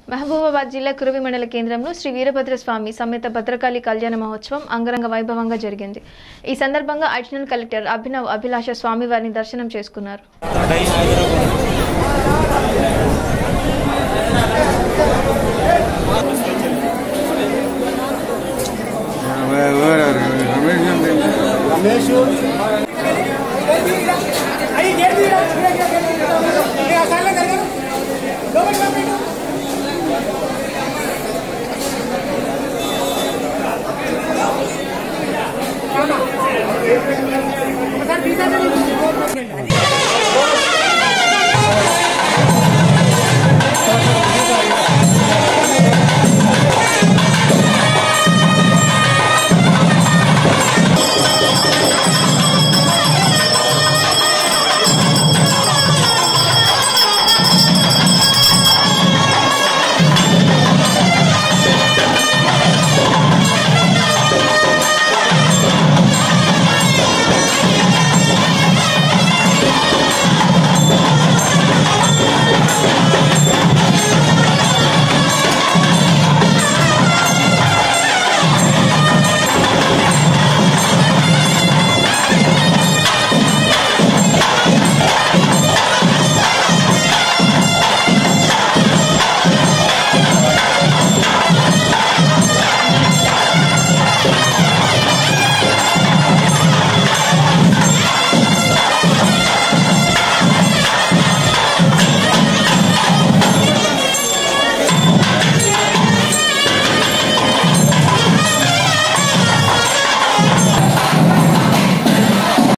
మహబూబాబాద్ జిల్లా కురువి మండల కేంద్రంలో శ్రీ వీరభద్రస్వామి సమేత భద్రకాళి కళ్యాణ మహోత్సవం అంగరంగ వైభవంగా జరిగింది. ఈ సందర్భంగా అడిషనల్ కలెక్టర్ అభినవ్ అభిలాష స్వామివారిని దర్శనం చేసుకున్నారు.